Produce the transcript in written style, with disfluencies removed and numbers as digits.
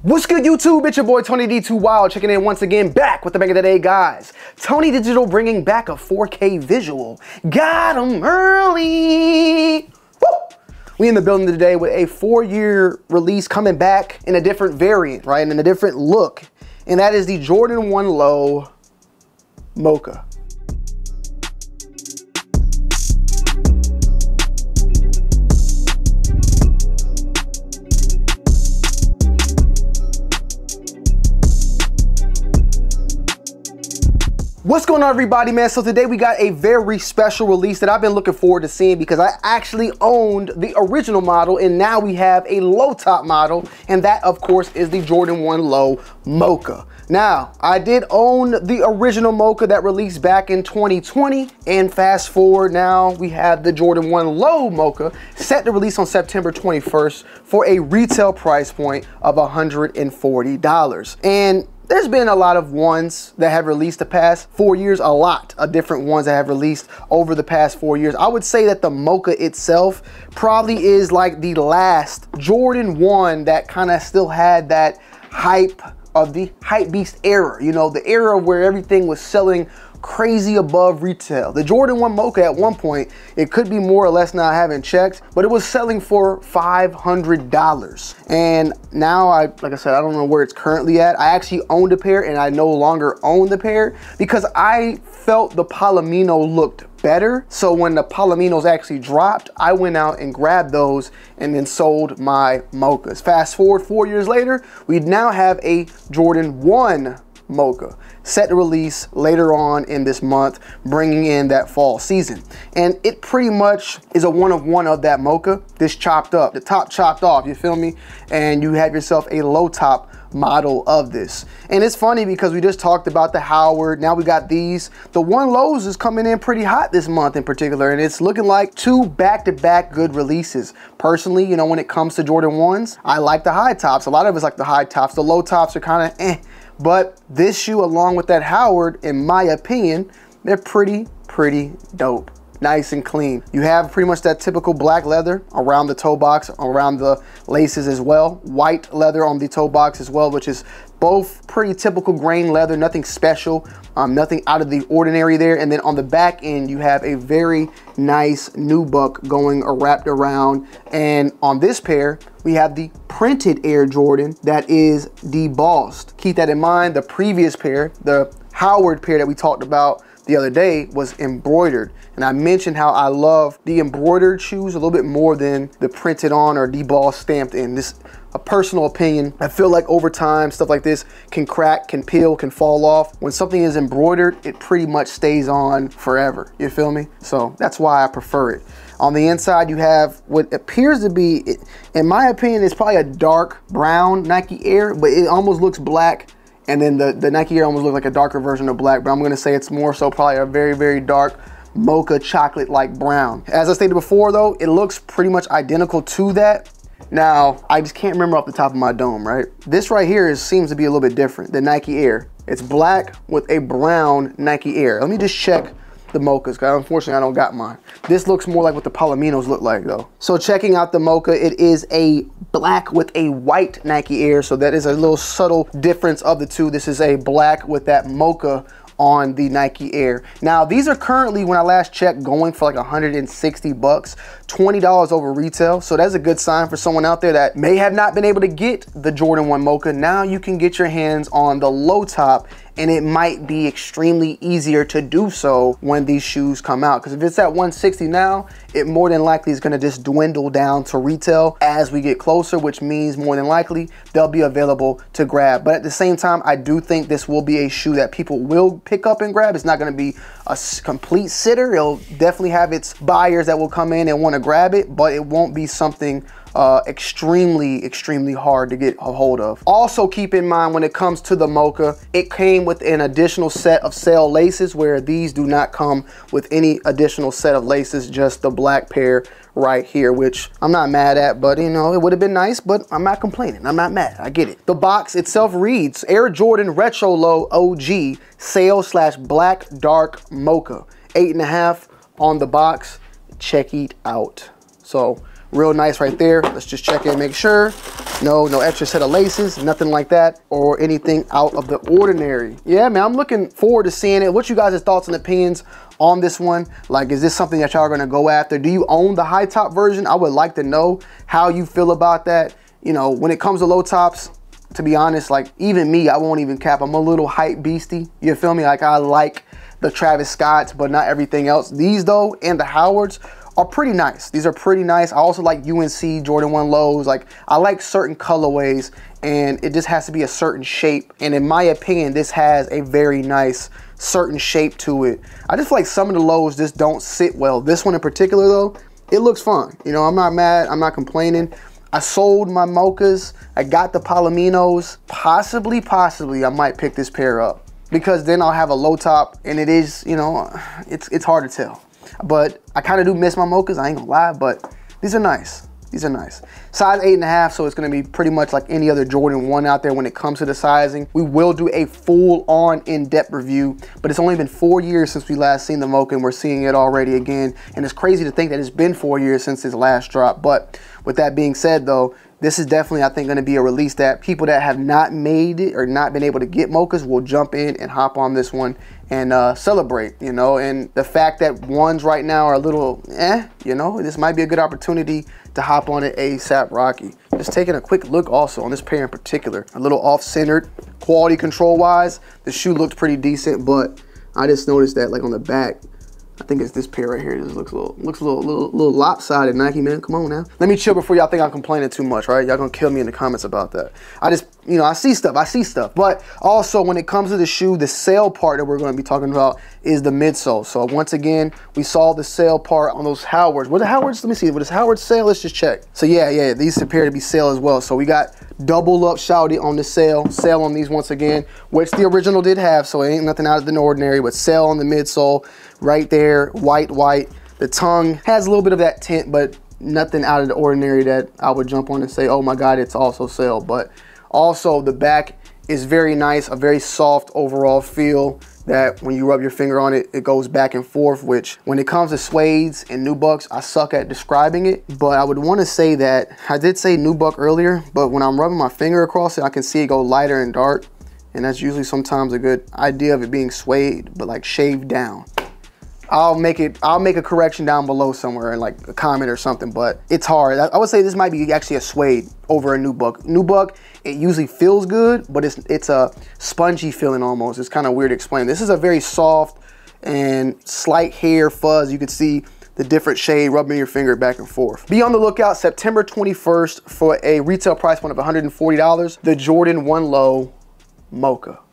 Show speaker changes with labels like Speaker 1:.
Speaker 1: What's good, YouTube? It's your boy Tony D2 Wild checking in once again, back with the bang of the day, guys. Tony Digital bringing back a 4K visual. Got 'em early. Woo! We in the building today with a 4-year release coming back in a different variant, right? And in a different look. And that is the Jordan 1 Low Mocha. What's going on, everybody, man? So today we got a very special release that I've been looking forward to seeing because I actually owned the original model and now we have a low top model, and that of course is the Jordan 1 Low Mocha. Now, I did own the original Mocha that released back in 2020, and fast forward now we have the Jordan 1 Low Mocha set to release on September 21st for a retail price point of $140. And there's been a lot of ones that have released the past 4 years, a lot of different ones that have released over the past 4 years. I would say that the Mocha itself probably is like the last Jordan 1 that kind of still had that hype of the hypebeast era, you know, the era where everything was selling crazy above retail. The Jordan 1 Mocha at one point, it could be more or less now, I haven't checked, but it was selling for $500. And now, like I said, I don't know where it's currently at. I actually owned a pair and I no longer own the pair because I felt the Palomino looked better. So when the Palominos actually dropped, I went out and grabbed those and then sold my Mochas. Fast forward 4 years later, we now have a Jordan 1 Mocha set to release later on in this month, bringing in that fall season. And it pretty much is a one of that Mocha, this chopped up, the top chopped off, you feel me? And you have yourself a low top model of this. And it's funny because we just talked about the Howard, now we got these. The 1 Lows is coming in pretty hot this month in particular, and it's looking like 2 back-to-back good releases. Personally, you know, when it comes to Jordan 1s, I like the high tops. A lot of us like the high tops. The low tops are kind of eh. But this shoe, along with that Howard, in my opinion, they're pretty dope. Nice and clean. You have pretty much that typical black leather around the toe box, around the laces as well. White leather on the toe box as well, which is both pretty typical grain leather, nothing special, nothing out of the ordinary there. And then on the back end, you have a very nice nubuck going or wrapped around. And on this pair, we have the printed Air Jordan that is debossed. Keep that in mind. The previous pair, the Howard pair that we talked about the other day, was embroidered. And I mentioned how I love the embroidered shoes a little bit more than the printed on or debossed stamped in. This a personal opinion. I feel like over time, stuff like this can crack, can peel, can fall off. When something is embroidered, it pretty much stays on forever. You feel me? So that's why I prefer it. On the inside, you have what appears to be, in my opinion, it's probably a dark brown Nike Air, but it almost looks black. And then the Nike Air almost looks like a darker version of black, but I'm gonna say it's more so probably a very dark mocha chocolate-like brown. As I stated before though, it looks pretty much identical to that. Now, I just can't remember off the top of my dome, right? This right here seems to be a little bit different, the Nike Air. It's black with a brown Nike Air. Let me just check the Mochas, because unfortunately I don't got mine. This looks more like what the Palominos look like though. So checking out the Mocha, it is a black with a white Nike Air, so that is a little subtle difference of the two. This is a black with that Mocha on the Nike Air. Now these are currently, when I last checked, going for like 160 bucks, $20 over retail. So that's a good sign for someone out there that may have not been able to get the Jordan 1 Mocha. Now you can get your hands on the low top, and it might be extremely easier to do so when these shoes come out. Because if it's at 160 now, it more than likely is gonna just dwindle down to retail as we get closer, which means more than likely they'll be available to grab. But at the same time, I do think this will be a shoe that people will pick up and grab. It's not gonna be a complete sitter. It'll definitely have its buyers that will come in and wanna grab it, but it won't be something extremely hard to get a hold of. Also keep in mind, when it comes to the Mocha, it came with an additional set of sail laces, where these do not come with any additional set of laces, just the black pair right here, which I'm not mad at, but you know, it would have been nice, but I'm not complaining. I'm not mad. I get it. The box itself reads Air Jordan Retro Low OG Sail/Black Dark Mocha, 8.5 on the box. Check it out. So Real nice right there. Let's just check in, make sure. No extra set of laces, nothing like that, or anything out of the ordinary. Yeah, man, I'm looking forward to seeing it. What's you guys' thoughts and opinions on this one? Like, is this something that y'all are gonna go after? Do you own the high top version? I would like to know how you feel about that. You know, when it comes to low tops, to be honest, like even me, I won't even cap. I'm a little hype beastie. You feel me? Like I like the Travis Scotts, but not everything else. These though, and the Howards are pretty nice. These are pretty nice. I also like UNC Jordan 1 lows. Like I like certain colorways, and it just has to be a certain shape. And in my opinion, this has a very nice certain shape to it. I just feel like some of the lows just don't sit well. This one in particular though, it looks fun. You know, I'm not mad, I'm not complaining. I sold my mochas. I got the Palominos. Possibly, I might pick this pair up because then I'll have a low top, and it is, you know, it's hard to tell. But I kind of do miss my mochas, I ain't gonna lie, but these are nice. These are nice. Size 8.5, so it's gonna be pretty much like any other Jordan 1 out there when it comes to the sizing. We will do a full-on in-depth review, but it's only been 4 years since we last seen the mocha, and we're seeing it already again. And it's crazy to think that it's been 4 years since its last drop. But with that being said though, this is definitely, I think, gonna be a release that people that have not made it or not been able to get mochas will jump in and hop on this one and celebrate, you know. And the fact that ones right now are a little you know, this might be a good opportunity to hop on it ASAP Rocky. Just taking a quick look also on this pair in particular, a little off-centered. Quality control wise, the shoe looked pretty decent, but I just noticed that like on the back, I think it's this pair right here. It just looks a little lopsided. Nike, man, come on now. Let me chill before y'all think I'm complaining too much, right? Y'all gonna kill me in the comments about that. I just, you know, I see stuff. But also when it comes to the shoe, the sail part that we're gonna be talking about is the midsole. So once again, we saw the sail part on those Howards. Were the Howards, let me see, was Howard sail? Let's just check. So yeah, these appear to be sail as well. So we got double up shouty on the sail on these once again, which the original did have, so it ain't nothing out of the ordinary, but sail on the midsole right there, white. The tongue has a little bit of that tint, but nothing out of the ordinary that I would jump on and say, oh my God, it's also sail. But also the back is very nice, a very soft overall feel that when you rub your finger on it, it goes back and forth, which when it comes to suedes and nubucks, I suck at describing it, but I would want to say that, I did say nubuck earlier, but when I'm rubbing my finger across it, I can see it go lighter and dark, and that's usually sometimes a good idea of it being suede, but like shaved down. I'll make a correction down below somewhere in like a comment or something, but it's hard. I would say this might be actually a suede over a nubuck. Nubuck, it usually feels good, but it's a spongy feeling almost. It's kind of weird to explain. This is a very soft and slight hair fuzz. You can see the different shade rubbing your finger back and forth. Be on the lookout September 21st for a retail price point of $140, the Jordan 1 Low Mocha.